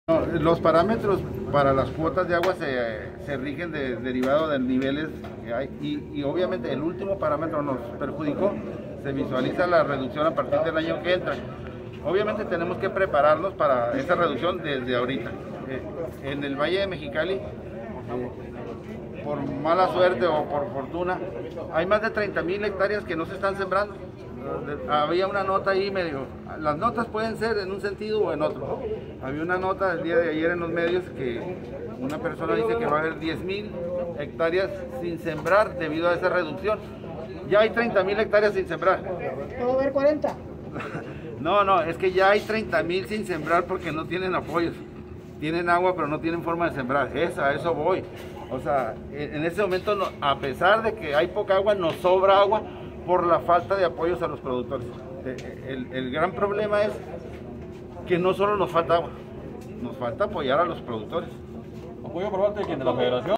No, los parámetros para las cuotas de agua se rigen derivado de niveles que hay y obviamente el último parámetro nos perjudicó, se visualiza la reducción a partir del año que entra. Obviamente tenemos que prepararnos para esa reducción desde ahorita. En el Valle de Mexicali, por mala suerte o por fortuna, hay más de 30,000 hectáreas que no se están sembrando. Había una nota ahí medio, las notas pueden ser en un sentido o en otro. Había una nota el día de ayer en los medios que una persona dice que va a haber 10,000 hectáreas sin sembrar debido a esa reducción. Ya hay 30,000 hectáreas sin sembrar. ¿Puedo ver 40? No, es que ya hay 30,000 sin sembrar porque no tienen apoyos. Tienen agua pero no tienen forma de sembrar. A eso voy. O sea, en ese momento, a pesar de que hay poca agua, nos sobra agua por la falta de apoyos a los productores. El gran problema es que no solo nos falta agua, nos falta apoyar a los productores. ¿Apoyo por parte de quién? ¿De la Federación?